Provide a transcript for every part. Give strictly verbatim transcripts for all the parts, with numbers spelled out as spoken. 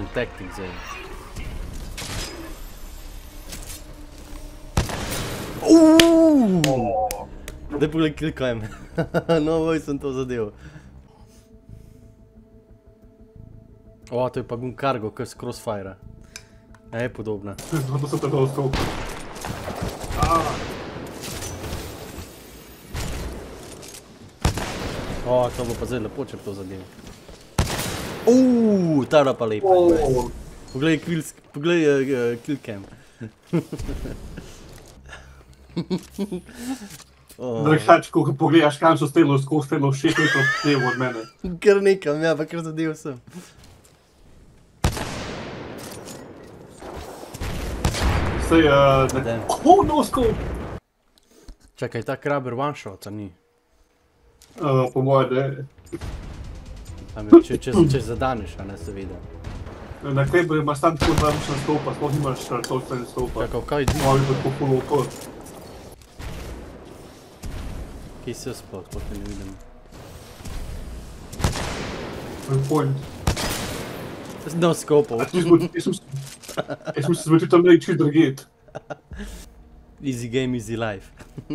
taktik zdaj. Uuuu! Daj pogledaj kill cam. No, voj sem to zadev. O, to je pa gun cargo, kar s crossfire. E, je podobna. Zato se tako odstopi. O, to bo pa zdaj lepo, če bi to zadev. Uuuu, ta je pa lepa. Poglej kill cam. Drugač, ko pogledaš kam so stelo, skozi stelo šest metrov levo od mene. Kar nekam, ja, pa kar zadev sem. Sej, uh, oh, no scope! Čakaj, ta kraber one shot, a ni? Uh, po moje, da je. Če, če, če zadaneš, a ne se vidi. Na kraber imaš tam tako dva močna stopa, sploh nimaš točne stopa. Čakaj, kaj di? Moji bo tako puno okor. Kje se sploh, sploh ne vidim. Point. No skopov. Jaz sem se zmotil tam nekaj čist druget. Easy game, easy life.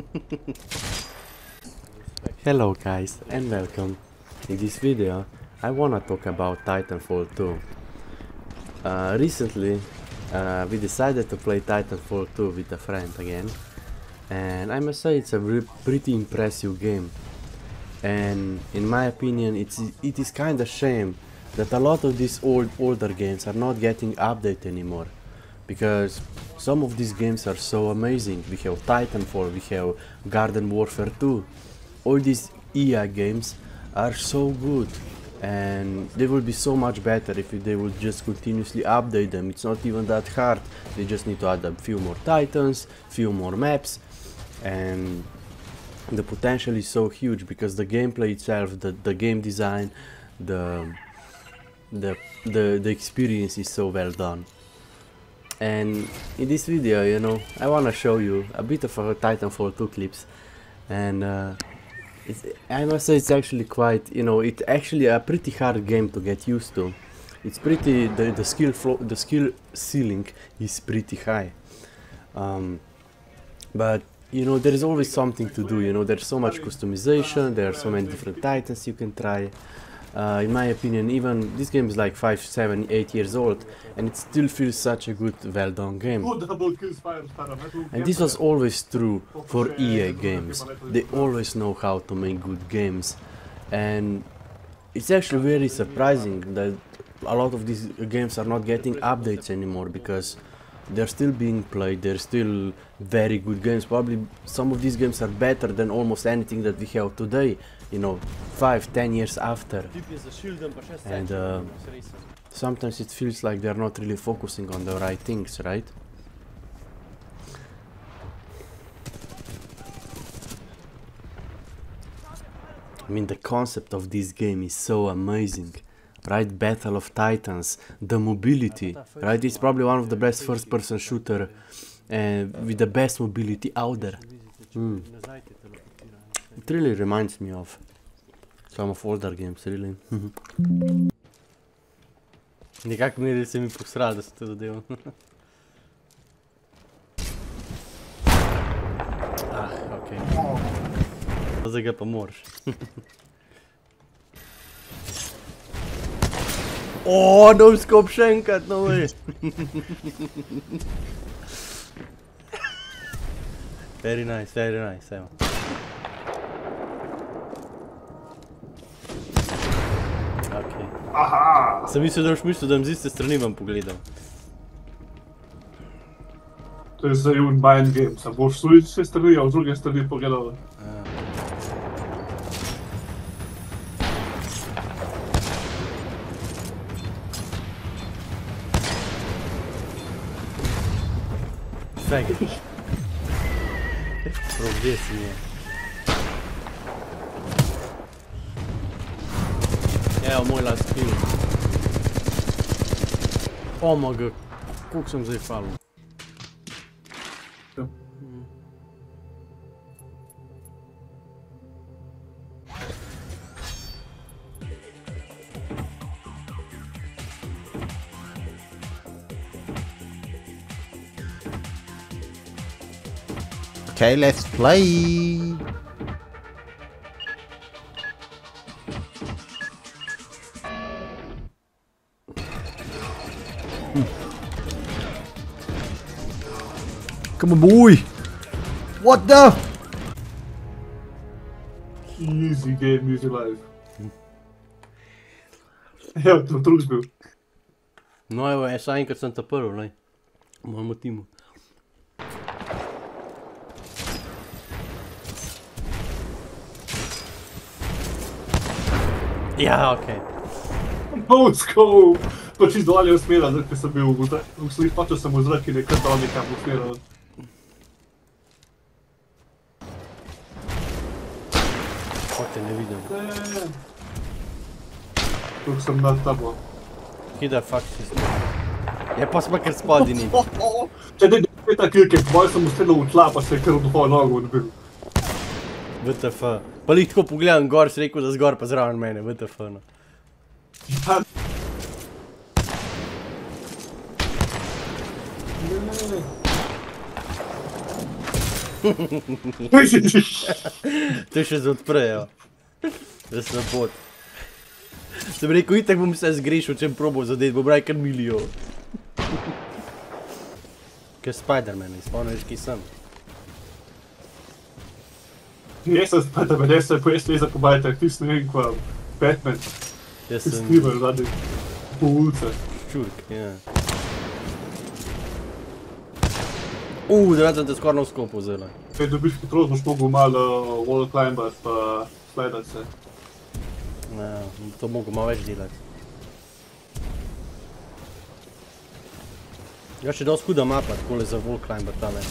Hello guys and welcome. In this video I wanna talk about Titanfall two. Uh, recently uh, we decided to play Titanfall two with a friend again, and I must say it's a pretty impressive game. And in my opinion, it's it is kind of shame that a lot of these old older games are not getting updated anymore, because some of these games are so amazing. We have Titanfall, we have Garden Warfare two. All these E A games are so good, and they will be so much better if they would just continuously update them. It's not even that hard. They just need to add a few more Titans, few more maps, and the potential is so huge because the gameplay itself, the, the game design, the The, the the experience is so well done. And in this video, you know, I wanna show you a bit of a Titanfall two clips, and uh, it's, I must say it's actually quite, you know, it's actually a pretty hard game to get used to. It's pretty, the, the skill flow, the skill ceiling is pretty high. Um, but you know, there is always something to do. You know, there's so much customization. There are so many different Titans you can try. Uh, in my opinion, even this game is like five, seven, eight years old, and it still feels such a good, well-done game. And this was always true for E A games. They always know how to make good games, and it's actually very surprising that a lot of these games are not getting updates anymore, because they're still being played. They're still very good games. Probably some of these games are better than almost anything that we have today, you know, five, ten years after. And uh, sometimes it feels like they're not really focusing on the right things, right? I mean, the concept of this game is so amazing. Right, Battle of Titans, the mobility, right? It's probably one of the best first-person shooter uh, with the best mobility out there. Mm. It really reminds me of some of older games, really. Nekako mi se mi posrali, da se to zadevo. Ah, okej. Zdaj ga pa moraš. Oh, no scope še enkrat, no way. Very nice, very nice, evo. Okay. Aha! Sem mislil, da boš mislil, da bom z iste strani vam pogledal. To je zdaj un mind game, sam boš z iste strani, a z druge strani pogledal. Svega. Prav, gdje si nije? Evo moj last kill. Omg, koliko sem zdaj falil? Okay, let's play. Come on, boy. What the? Easy game, easy life. Evo, to drug zbil. No, evo, jaz enkrat sem ta prvi, lej. V mojemu timu. Ja, okej. No scope! Pa čist dolje usmeral, ker sem bil v zrak. V slih pačal sem v zrak in je kar dal nekam usmeral. Kako te ne vidim. Tukaj sem nad tabo. Kida fakt si spod. Ja, pa smo kar spadi ni. Če ne ne ta kilke, boj sem ustrelil v tla, pa se je kar v dvojo nogo odbil. W T F. Pa lih tako pogledam gor, si rekel, da zgor pa zraven mene, W T F, no. Ja. Ne, To še se odprejo. Da se na pot. Sem rekel, itak bom se zgrešil, če bom probal zadeti, bom raj kar milijon. Kaj Spider-Man, izpolniš, ki sem. Jaz sem Spider-Man, jaz sem pojest leza po bajtah, ti si ne vem kva, Batman. Jaz Ti sem skrivaš zadnji po ulice. čurk, ja. Uuu, da sem te skoraj na vskopu vzela. Če dobiš hitrost, boš mogel malo wall climbat pa slidat se. Ja, to mogo malo več delati. Ja, še dosti huda mapa, takole za wall climber tale.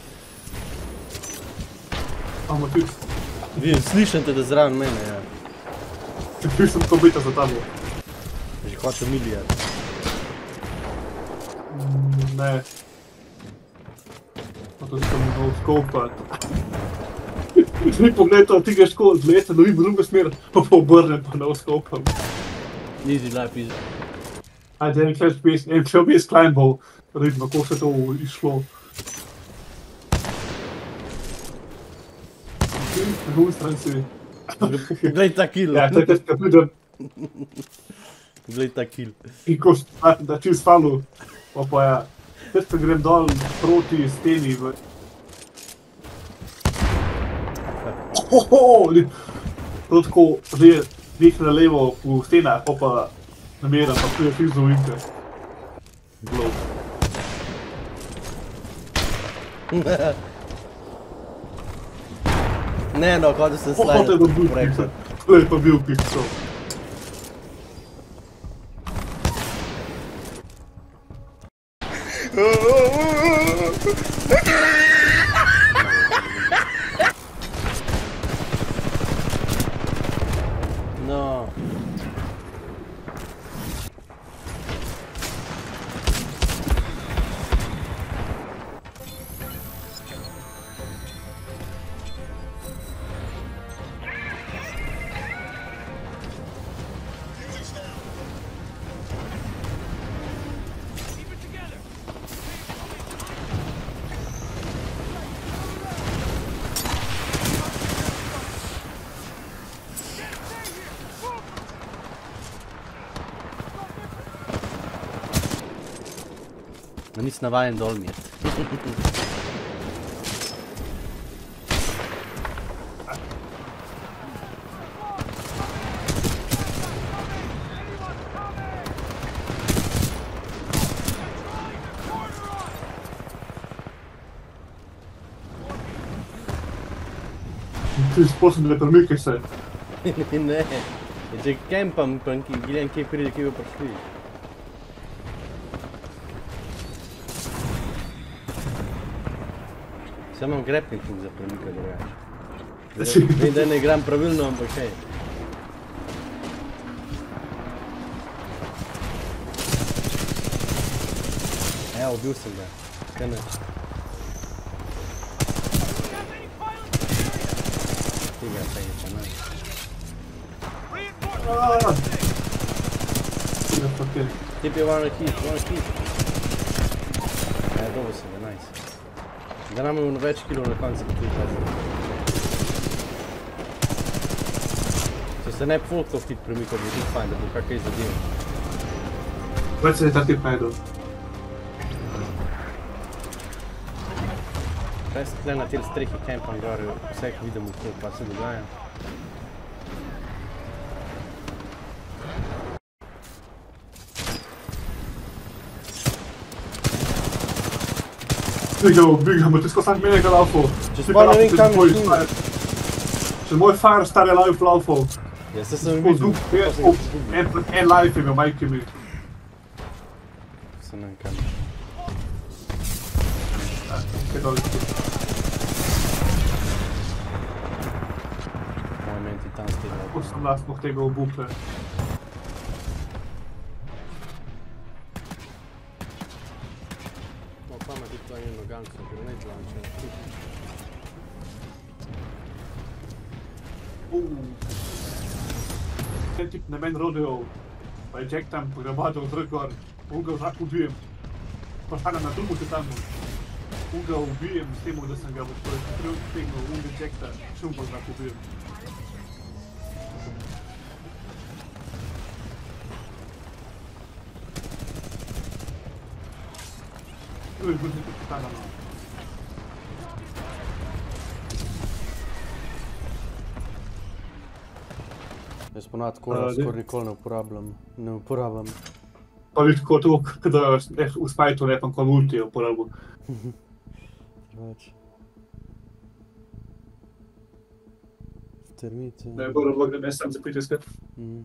Amo ti, Vidim, slišam te, da zraven mene, ja. ti sem tako bita za tabo. Že hoče milijard. Ne. Pa to sem no scopat. Ni pogledal, ti greš tako zlete, da vidim drugo smer, pa pa obrnem pa no scopam. Easy life, easy. Ajde, en klep bi, en klep bi sklimbal, da vidim, kako se to išlo. Na drugi strani si. Glej ta kill. Ja, takrat, ko pridem Glej ta kill. in ko da čist falu, pa pa ja. Takrat, ko grem dol proti steni v... Ohoho! Prav tako, zdaj nek na levo v stenah, pa pa nameram, pa tu je fizu inke. Blow. Ne no, hodil sem Oho, to je slider. pa bil pixel. To je pa bil pixel. No. No, nisi navajen dol mijet. Ti sposobni, ne premikaj se. Ne, če kempam, pa gledam, kje pride, kje bo prišli. Samo imam grappling hook za premikaj drugače. Vem, da ne igram pravilno, ampak hej. Evo, ubil sem ga. Kaj ne? Ti ga se je, če ne. Ja, pa kaj. Tip je one hit, one hit. Ja, dobro se ga, nice. Da nam imamo več kilov na koncu kot tudi pazi. Če se ne bi folk to hit premikal, bi tudi fajn, da bo kakaj zadev. Več se je ta tip najdel. Zdaj sem tle na tel strehi campam gor, vse vidim okrog, pa se dogaja. Bigamo, bigamo, ti sko sam menega laufo. Če sploh ne vem kam je šum. Če moj fire star je live laufo. Ja, se sem videl. En live je imel, majke mi. Se ne vem kam. Kaj doli tu. Moj menti tam stigla. osemnajst tega obupe. No, pa ima tudi to eno ganco, grenade launcher. Ten tip na men rodeo, pa je Jack tam pogrebadal z gor, uga v zrak ubijem. Pa stane na trupu se tam, uga ubijem s tem, da sem ga v svoj potreb tegnil, uga Jackta, šum pa v zrak ubijem. To je bilo nekaj pitana, no. Jaz ponad kola skoraj nikoli ne uporabljam, ne uporabljam. Pa ni tako to, kada v spajtu ne pa kot ulti je uporabil. Drugač. Termite. Ne, bolj vlog, da ne sam za pritiskat. Mhm.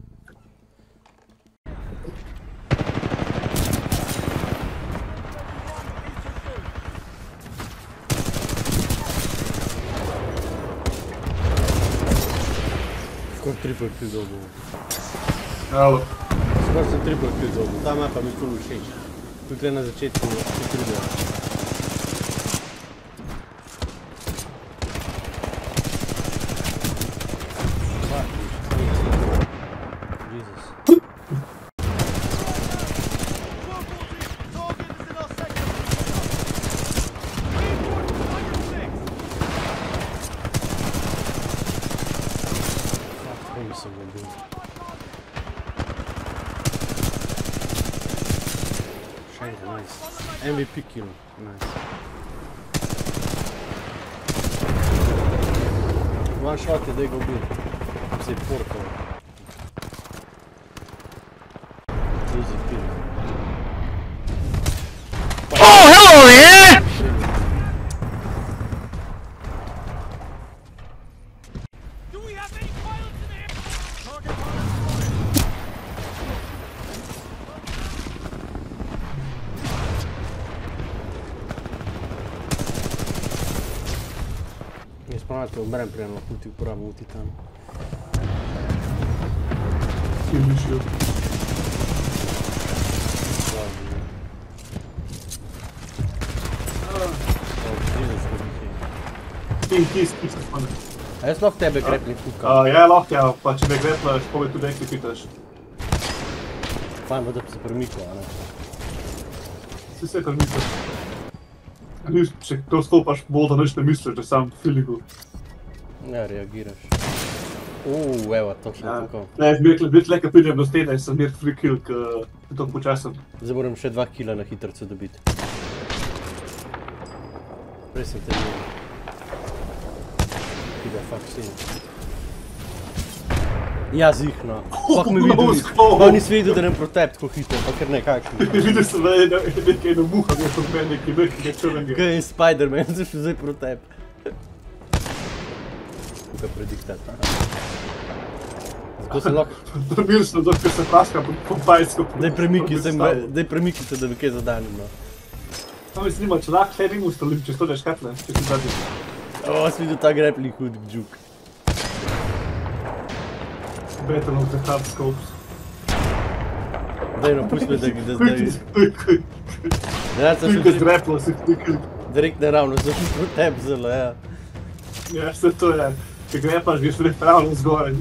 Skoro triple kill dobil. Alo. Skoro sem triple kill dobil. Ta mapa mi ful všeč. Tukaj na začetku se trudijo. Jesus. Sem ga bil. Še enega, nice. M V P kill, nice. One shot je, da ga ubil. Se je portal. Easy kill. Oh, hello, yeah! Jaz ponavljate umrem prije lahko ti uporabim v Titan. Ki je mišljil. Ti, ti, ti se spane. A jaz lahko tebe grepni fukam? Ja, lahko ja, pa če me greplaš, pove tudi nekaj pitaš. Fajn bo, da bi se premikal, a ne? Si se kar misliš. Če to stopaš, bolj da nič ne misliš, da sam feelingu. Ja, reagiraš. Uuu, evo, točno tako. Ne, biti le, kad pridem do stene, sem mir free kill, ki je to počasen. Zdaj moram še dva kila na hitrcu dobiti. Prej sem te imel. Ki ga fakt si. Ja, zihno. Fak me videl, pa nisi videl, da nem protep tako hitro, pa ker nekakšni. Videl sem, da je nekaj eno muha, da je od mene, ki nekaj črnega. Kaj je Spider-Man, zašel zdaj protep. Tukaj prediktat. Zato se lahko... Mir sem, da se praska po bajsko. Daj premiki se, daj premiki se, da bi kaj zadanim, no. Tam mi snima, če lahko heading ustalim, če stodeš katle, če si zadnji. O, si videl ta grappling hook, džuk. Battle of the hard scopes. Daj no, pusti me, da zdaj... Ti ga zreplo, si ti direkt naravno, zašel protep zelo, ja. Ja, vse to je. Če grepaš, greš vrek pravno zgoraj.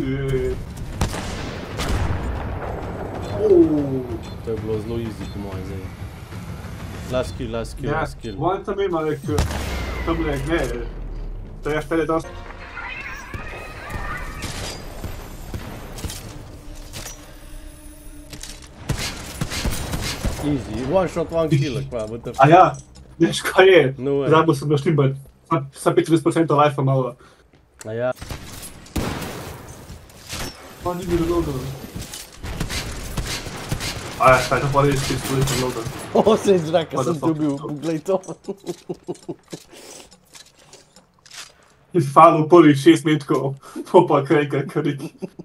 To je bilo zelo easy po mojem zdaj. Last kill, last kill, last kill. Ja, on tam ima nek... Tam le, ne. To ja wtedy dos... Easy, one shot, one kill, kva, what the f... A ja, veš kaj je? No way. Zabil sem naštimbat. Sa petintrideset procent life-a malo. A ja. Pa ni bilo reloadal. A ja, staj, to pa res čisto res reloadal. O, se je zraka, What the sem tu fuck bil, is to? glej to. In falil prvih šest metkov, to pa krejka krik.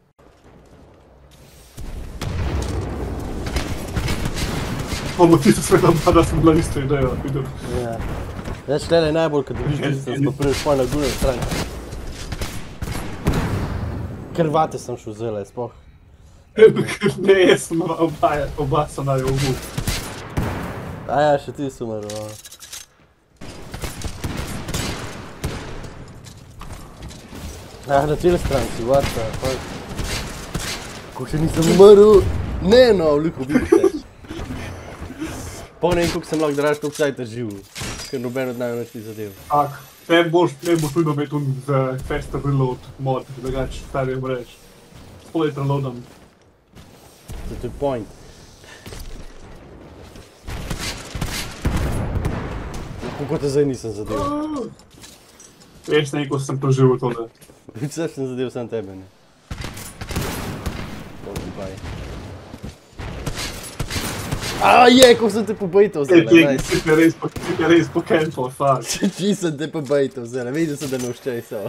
Ono tisto sveta pa da sem bila isto ideja, vidim. Ja. Veš, tlele je najbolj, kad dobiš distance, pa prviš pa na gune strani. Krvate sem šel zele, spoh. Ne, jaz sem oba, oba so na jogu. A ja, še ti si umrl, a. Ah, na tele strani si, what the fuck. Ko še nisem umrl, ne no, vliko vidite. Pa ne vem, koliko sem lahko draž, koliko sajta živ, ker noben od naju nič ni zadev. Tak, ne boš, ne boš nujno imeti un za faster reload mod, drugač stari mrež. Spolej reloadam. To je point. Kako te zdaj nisem zadev? Veš ne, ko sem preživel tole. Vse sem zadev, sam tebe ne. Dobro, baj. A je, ko sem te pobejtal zele, Ej, nice. si te res, si te res pokempal, fuck. Či sem te pobejtal zele, videl sem da ne uščejsal.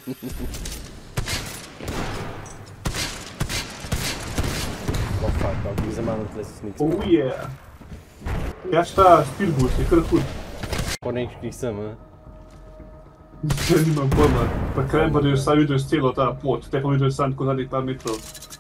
Oh fuck, ok, za mano tle si snic. Oh yeah. Ja šta, Spielbus, je kar hud. Po nekških sem, a? Ja nimam pojma. Pa Krembar je vsaj videl celo ta pot, te pa videl sam tako zadnjih par metrov.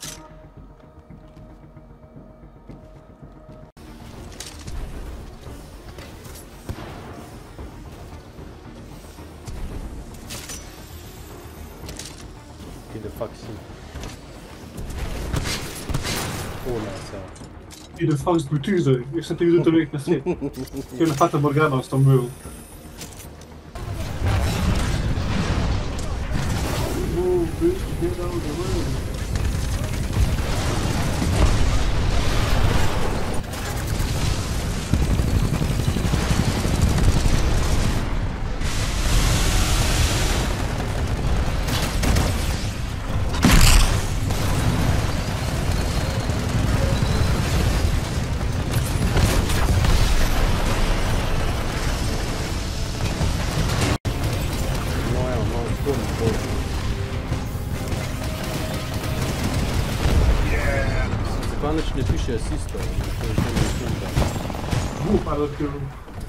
Kje the fuck si? O, nice, ja. I det fuck betyder, jeg så det det ikke se. Det er Fata Morgana som møl. Oh, bitch, get out of the way. Konec ne piše asistov, to je že ne služba. Uh, pa da kill.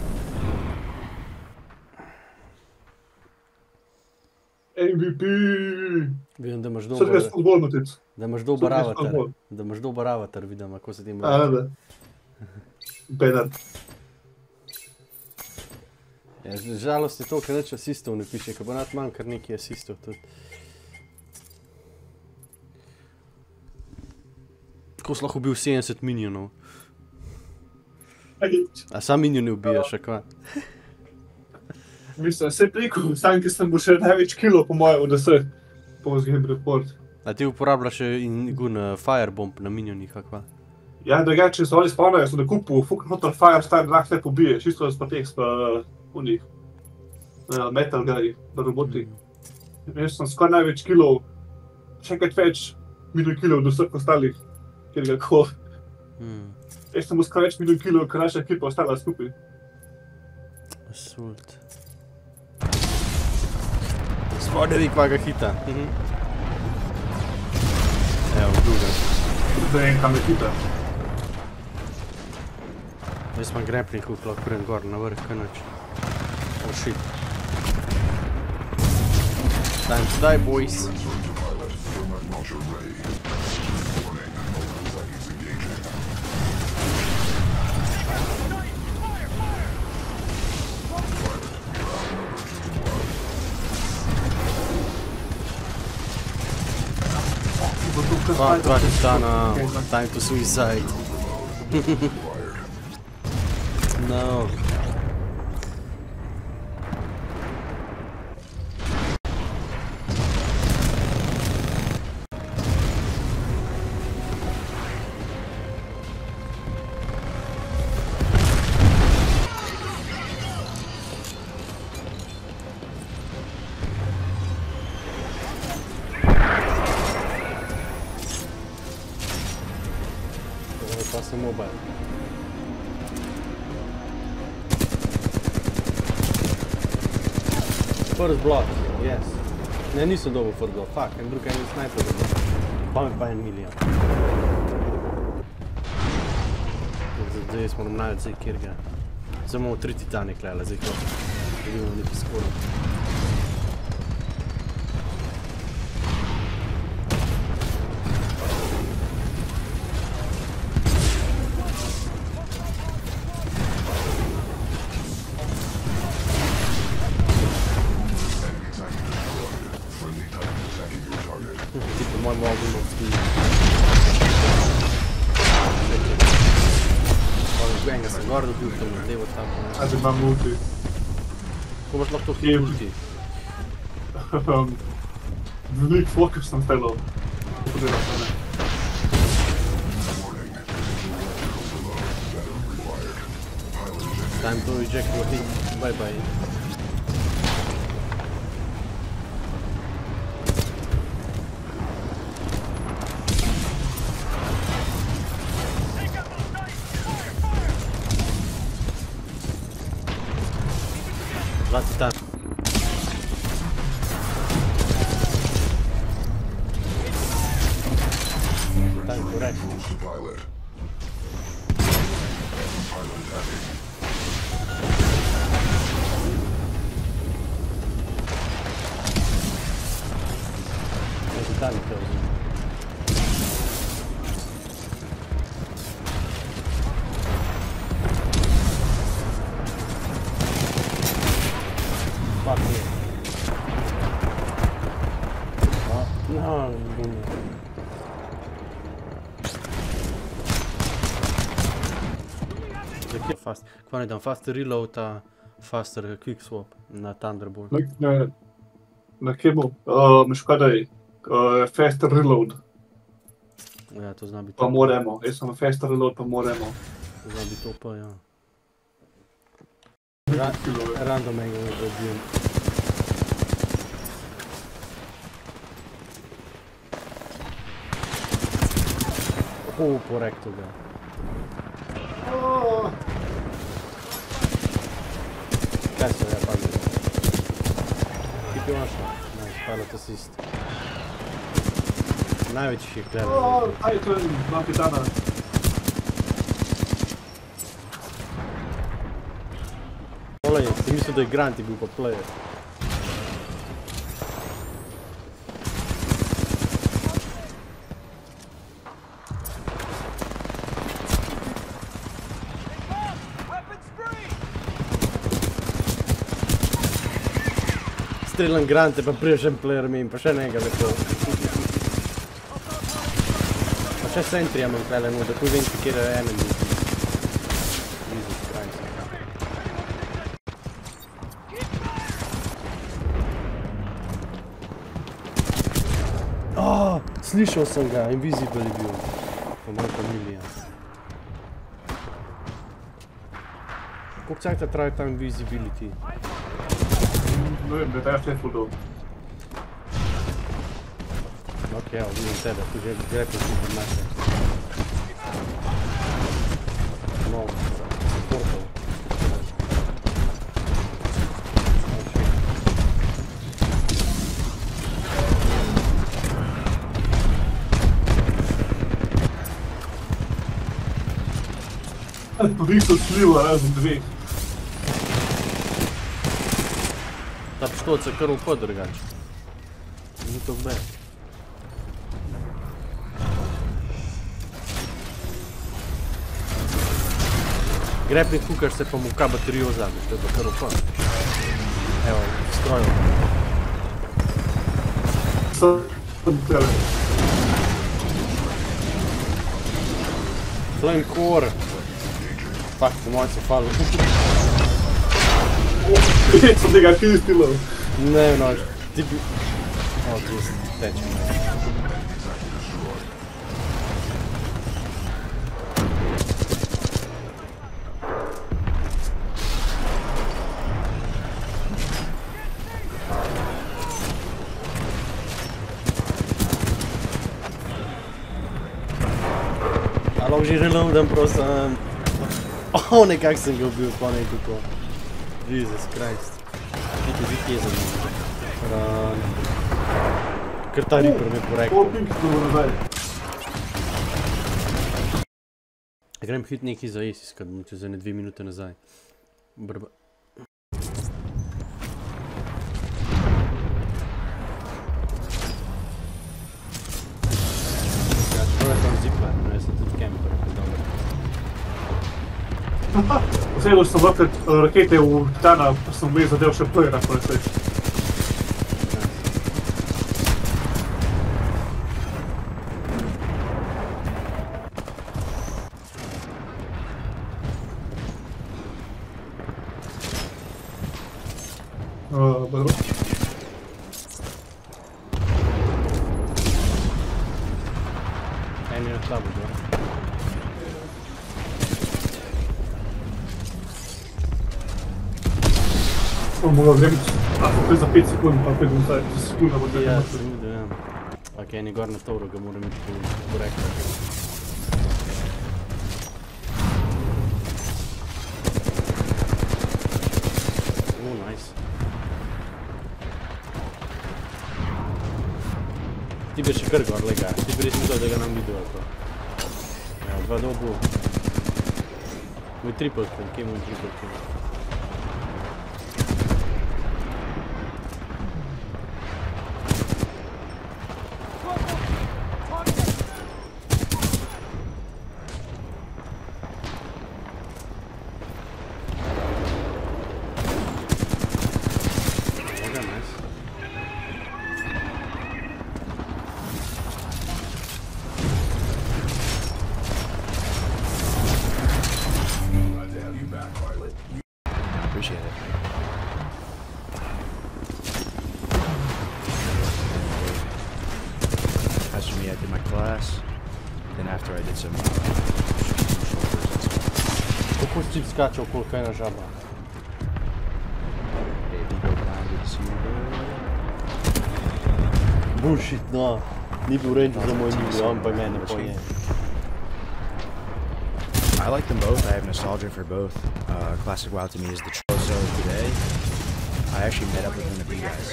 M V P! Vidim, da imaš Sad ga dober, smo odbolnotic. da imaš dober Sad ga avatar, smo da imaš dober avatar, vidim, kako se ti ima. A, da. Bedar. Ja, žalost je to, ker nič asistov ne piše, ker bo nad manj kar nekaj asistov tudi. Tako si lahko ubil sedemdeset minionov. A sam minione ubijaš, a kva? Mislim, vse preko, sam ki sem bo še največ kilo po mojem od vseh. Post-game report. A ti uporabljaš in gun firebomb na minionih, a kva? Ja, drugače so oni spavnajo, so na kupu, fucking hotel fire style, lahko se pobije, čisto s Patex pa unih. Uh, metal guy, pa roboti. Mm. Jaz sem skoraj največ kilov, še enkrat več milijon kilov do vseh ostalih, kjer ga ko. Mm. Jaz sem skoraj več milijon kilov, kar naša ekipa ostala skupaj. Assault. Spodaj vi kva ga hita. Mhm. Evo, druga. Zdaj en kam je hita. Jaz imam grappling hook, lahko pridem gor na vrh, kaj noč. Oh shit. Time to die, boys. Fuck, dva titana, time to suicide. No. Evo, pa sam mobile. First blood, yes. Ne, nisem dobil first blood, fuck, en drug en sniper dobil. Pa mi pa en milijon. Zdaj smo nam največ, zdaj kjer ga. Zdaj imamo tri titane klele, zdaj ko vidimo neki skoro. Tipo, moj mobil na vspi. Enega sem gor dobil, tam na levo tam. Ajde, imam ulti. Ko imaš lahko hit ulti? Velik fokus sem fellow. Pogledal sem ne. Time to eject your hit. Bye bye. Dva titan. Time correct. Dva titani to uzim. Fuck me. No, no, no. Zakaj je fast? Kva ne dam? Faster reload, a faster quick swap na Thunderbolt. Na, na, na kemu? Uh, Meškadaj. Uh, faster reload. Ja, to zna biti Pa to. moramo. Jaz sem faster reload pa moramo. To zna biti to pa, ja. Ra random enega ne dobijem. Oh, porekto ga. Oh. Kaj se je padlo? Keep your shot. Nice, pilot assist. Najveći je kleva. Oh, Titan, dva titana. Olej, si mislil da je Grant je bil pa player. Streljam Grante pa priježem player mi in pa še nekaj lepo. Pa še sentry imam klele nu, da tu vem kjer je enemy. Jesus Christ. Oh, slišal sem ga, invisible je bil. Po moj familija. Koliko cajta traja ta invisibility? Ne vem, da je še full dog. Ok, evo, vidim tebe, tu že grepi si informacije. No, supportov. Tudi so sliva razen dveh. Ta pištolc je kar upad drugače. Ni to bad. Grappling hooker se pa mu ka baterijo vzame, što je pa kar upad. Evo, strojil. Sam tele. Flame core. Fuck, po mojem se falil. Sem tega kistilo. Ne, no, ti bi... O, jeez, tečem. A lahko že reloadam, prosim. O, nekak sem ga ubil, pa ne kako. Jesus Christ. Vidite, zid je za mnom. Ran. Ker ta Reaper me porekal. O, pink smo nazaj. Grem hit nekaj za Ace iskat, bom čez ene dve minute nazaj. Brba. Ja, čeprav je tam zipar, no jaz sem tudi camper, tako dobro. Vseeno sem vrtel rakete v Titana, pa sem vmes zadev še playera, pa se. Uh, dobro. En je na slabu, da? On mogel gremiti, a to je za pet sekund, pa pet nazaj, za sekunda bo Ja, tako. sem videl, ja. Ok, en je gor na toru, ga moram iti porekati. Oh, nice. Ti bi še kar gor lega, ti bi res mislil, da ga nam videl ali to. Ja, dva dobu. Moj triple kill, kje je moj triple kill? Appreciate it. As for me, I did my class. Then after I did some uh, shoulders and stuff. Kako si ti skače okoli kaj na žaba? Baby, go blinded to see you. Bullshit, no. Ni bil range za moj video, on pa mene poje. I like them both. I have nostalgia for both. Uh, Classic WoW to me is the choice. So today, I actually met up with one of you guys.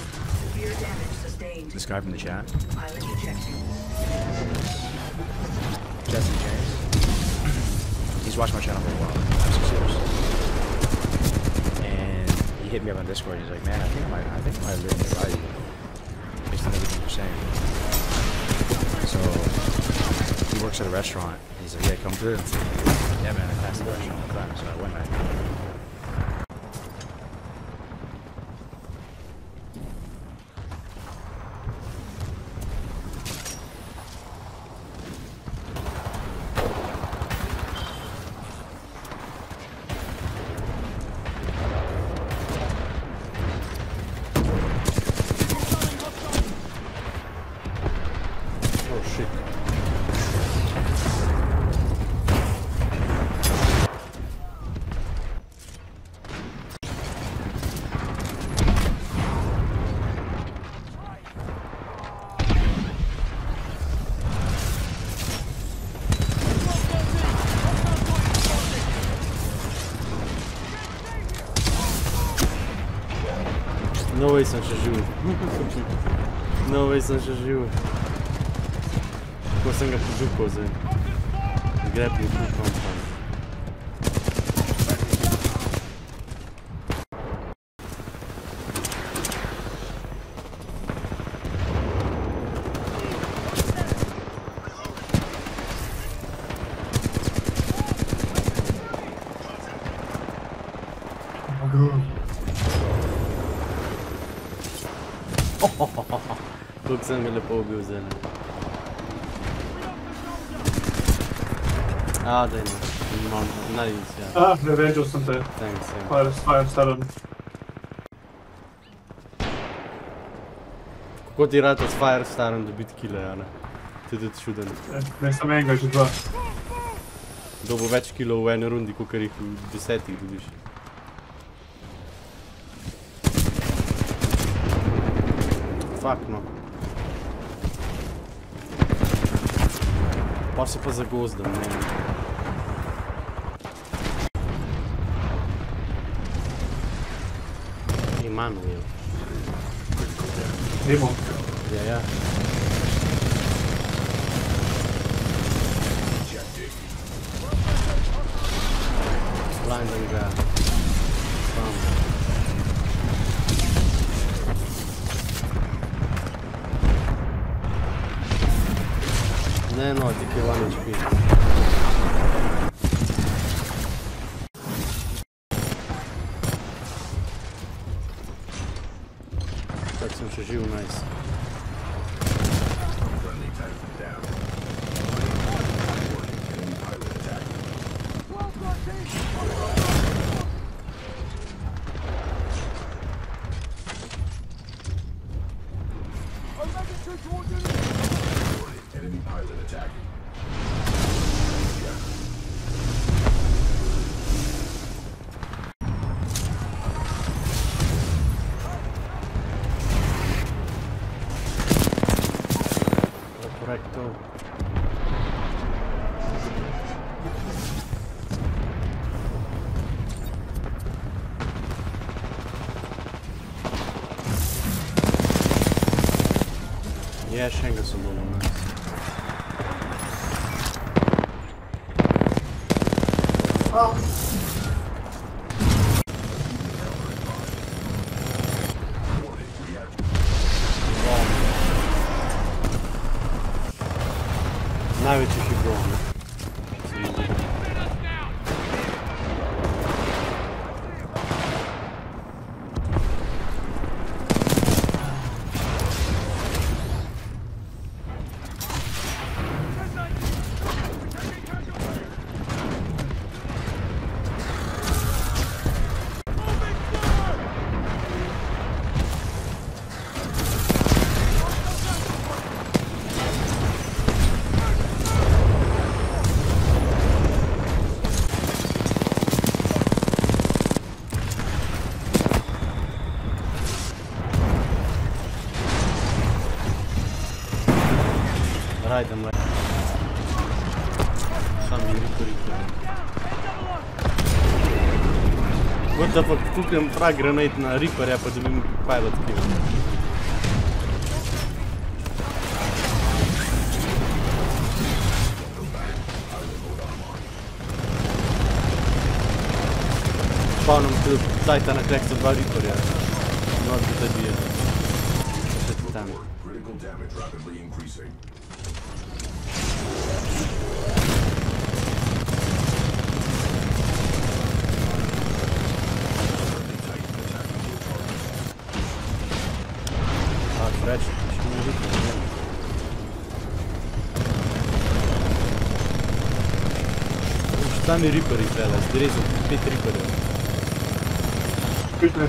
This guy from the chat. Jesse James. He's watched my channel for a while. Five, six years. And he hit me up on Discord. He's like, "Man, I think I might, I think I might really invite you based on everything you're saying." So he works at a restaurant. He's like, "Yeah, come through." Yeah, man, I passed the restaurant all the time, so I went back. Oh shit. No way sem še živ. No way sem še živ. Kako sem ga požupal zdaj. Grab me through compound. Kako sem ga lepo ubil zdaj. A, daj ne. Imam, najvic, ja. Ah, revengeal sem te. Thanks, ja. Fire, fire Stalon. Kako ti rad od Firestarem dobiti kile, ja ne? To je tudi čuden. Ne, sem enega, že dva. Dobo več kilov v eni rundi, kakor jih v desetih dobiš. Fuck no. Pa se pa zagozdam, ne. Emanuel. Nemo. Ja, ja. Blinding ga. Sam. Ne, no, tik je one H P. Tak sem še živ, nice. Enemy pilot attacking. Correcto. Ja, še enega so bolj nas. Največjih je bilo, ne? Rajdem, rajdem. Sam mi Reaper Reaper. What the fuck, tukaj frag granate na Reaperja, pa dobim pilot kill. Spavnam tudi Titana Cracks dva Reaperja. Not good idea. Še Titan. Critical damage rapidly increasing. Ah, Fresh, še mi Reaper, ne. Šta mi Reaper izvela, zdrezal pet Reaperjev. Bitte.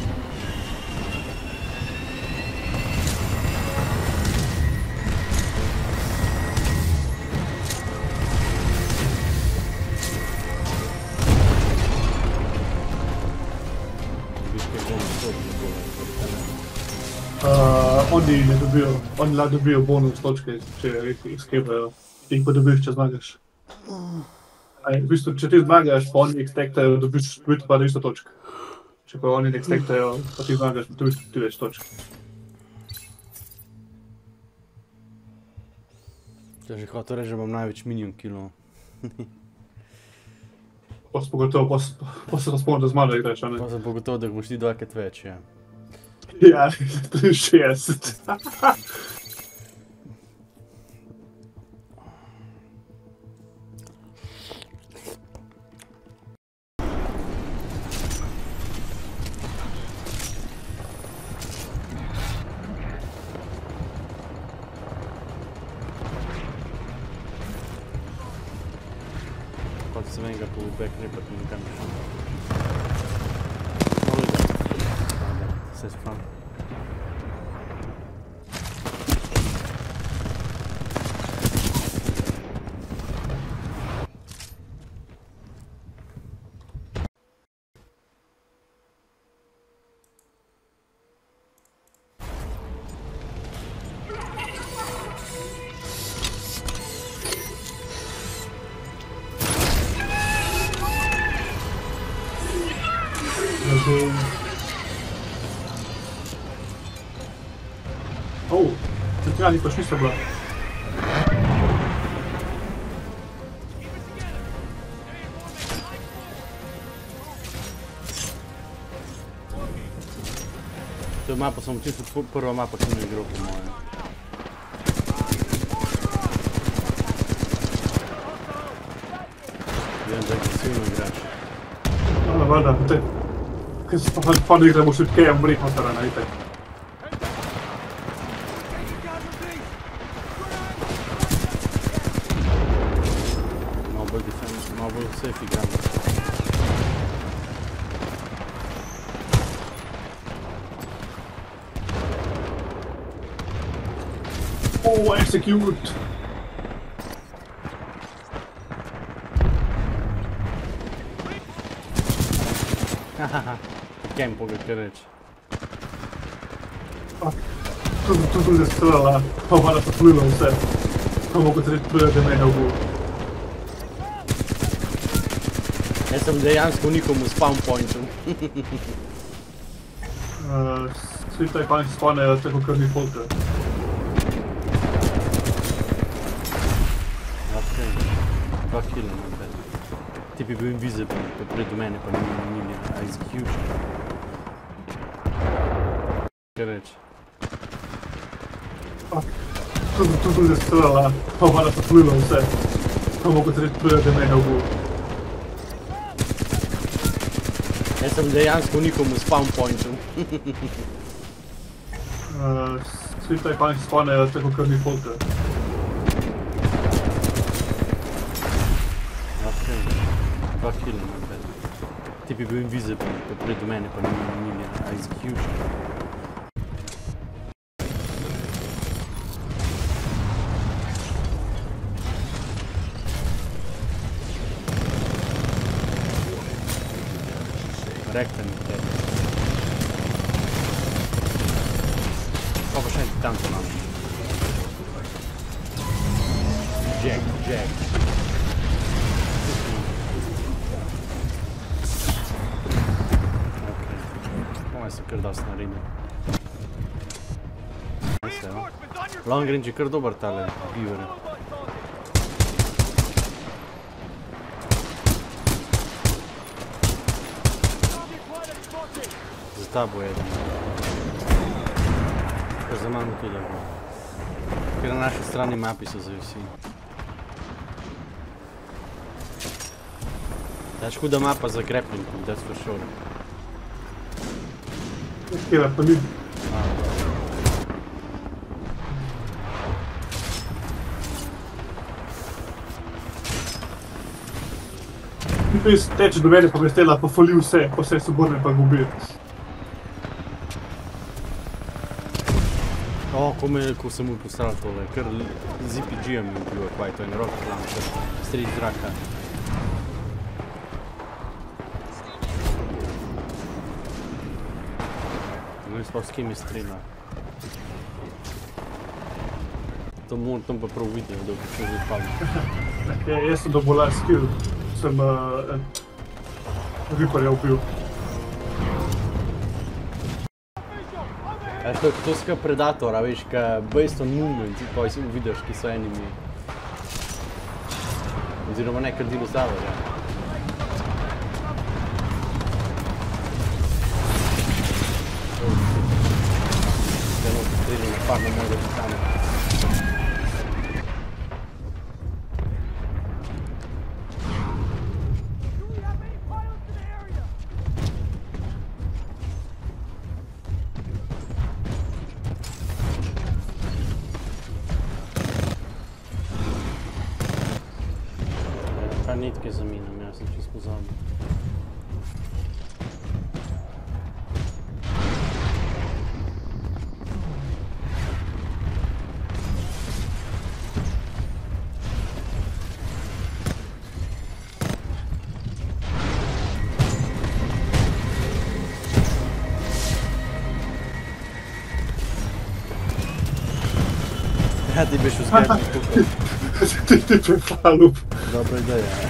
Uh, oni ne dobijo, oni lahko dobijo bonus točke, če jih skrepajo. Jih pa dobiš, če zmagaš. Aj, v bistvu, če ti zmagaš, pa oni ekstektajo, dobiš pa isto točk. Če pa oni ne ekstektajo, pa ti zmagaš, dobiš ti več točk. To je že hotel reči, da imam največ minion killov. Pa se pogotovo, pa, pa se razpomnim, da z mano igraš, a ne? Pa sem pogotovo, da boš ti dvakrat več, ja. Ja, triinšestdeset. Kot sem enega po backripat, nikam ne šel. Malo da. Ajde, vse spram. strani pač niso bila. To je mapa, samo čisto prva mapa, ki sem igral po mojem. Vem, da agresivno igraš. Hvala, valjda, te. Kaj se pa pa ne igramo še kaj umreti na terena, itek. Malo bolj defense, malo bolj safe igramo. Oh, execute! Hahaha, campo ga kar reči. Tu tu tu je strela, pa valjda poplilo vse. Pa mogo treti prve mene v gol. Jaz sem dejansko v nikomu spawn pointu. Svi taj panči spawnejo tako kar ni folka. Okej, dva killa na bed. Ti bi bil invisible, pa pred mene pa ni ni a execution. Kaj reči? Tu tu tu je strela, pa valjda poplilo vse. Pa mogo treti prve mene v gol. Jaz sem dejansko v nikomu spawn pointu. Svi taj panči spawnejo tako kar ni folka. Okej, dva killa na bed. Ti bi bil invisible, pa pred mene pa ni ni a execution. Rekte mi te. Pa pa še en tanko nam. Jack, Jack. Okej. Pomaj se kar dosti naredil. Long range je kar dober tale Beaver. Za tabo je jedan. Pa za mano tudi je bilo. Ker na naši strani mapi so zavisi. Dač huda mapa za grappling, that's for sure. Kjera pa ni. Ti pes teče do mene pa me stela, pa foli vse, pa vse se obrne pa gubi. O, ko, me, ko sem mu postral tole, kar z R P G-em mi bil, kaj to je en rocket launcher, strelj zraka. Ne vem sploh s kim je streljal. To moram tam pa prav videti, da bo še zdaj padel. Ja, jaz sem dobil last skill, sem uh, Reaperja ubil. Ja, to, to ska Predatora, veš, ka based on movement, pa si vidiš, ki so enimi. Oziroma ne, kar dinozaver, ja. Zdaj no, strelil na par, ne more biti tam. Kaj nitke zamenjam, jaz sem čisto pozabil. Ja, ti biš v zgledni tukaj. Ti ti prefalup. Dobra ideja, ja.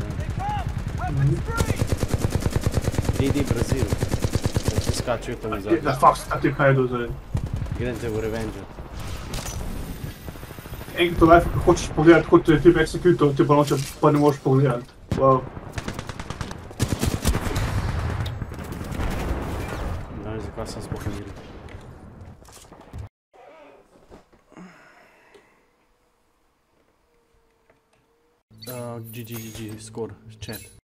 Idi Brazil. Da se skačejo tam Da zadnji. fakt, a ti najdu zdaj. Grem te v Revenge. enkrat v life, ko hočeš pogledati, kot je tip executor, ti pa noče, pa ne moreš pogledati. Wow. Ne vem, zakaj sem sploh ne videl. Uh, G G G G, score, chat.